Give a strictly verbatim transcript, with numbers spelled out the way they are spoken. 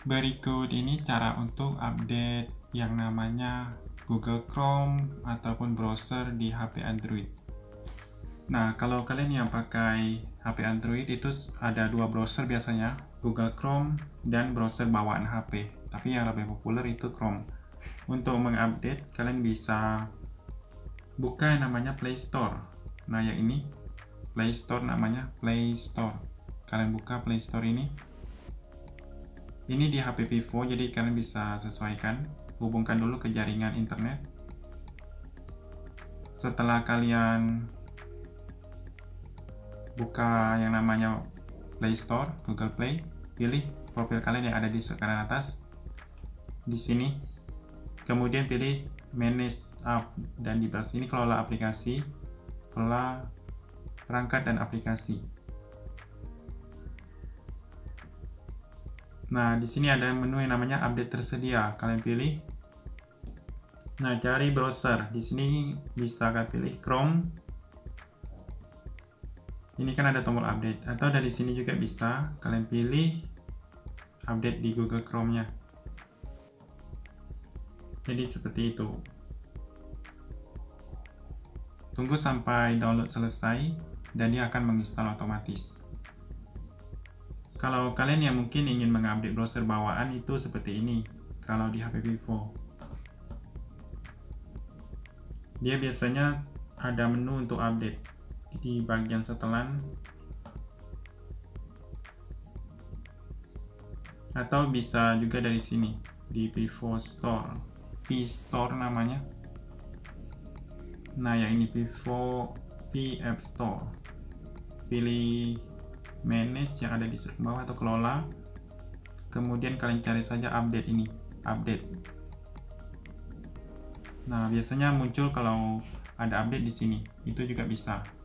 Berikut ini cara untuk update yang namanya Google Chrome ataupun browser di H P Android. Nah, kalau kalian yang pakai H P Android itu ada dua browser biasanya, Google Chrome dan browser bawaan H P. Tapi yang lebih populer itu Chrome. Untuk mengupdate, kalian bisa buka yang namanya Play Store. Nah, yang ini Play Store namanya Play Store. Kalian buka Play Store ini. Ini di H P Vivo, jadi kalian bisa sesuaikan. Hubungkan dulu ke jaringan internet. Setelah kalian buka yang namanya Play Store, Google Play, pilih profil kalian yang ada di kanan atas. Di sini, kemudian pilih Manage App, dan di bagian sini kelola aplikasi, kelola perangkat dan aplikasi. Nah, di sini ada menu yang namanya update tersedia. Kalian pilih. Nah, cari browser. Di sini bisa kalian pilih Chrome. Ini kan ada tombol update. Atau dari sini juga bisa kalian pilih update di Google Chrome-nya. Jadi seperti itu. Tunggu sampai download selesai dan dia akan menginstal otomatis. Kalau kalian yang mungkin ingin mengupdate browser bawaan itu seperti ini. Kalau di H P Vivo, dia biasanya ada menu untuk update di bagian setelan, atau bisa juga dari sini di Vivo Store, V Store namanya. Nah, yang ini Vivo V App Store. Pilih Manage yang ada di sudut bawah atau kelola, kemudian kalian cari saja update ini, update. Nah, biasanya muncul kalau ada update di sini, itu juga bisa.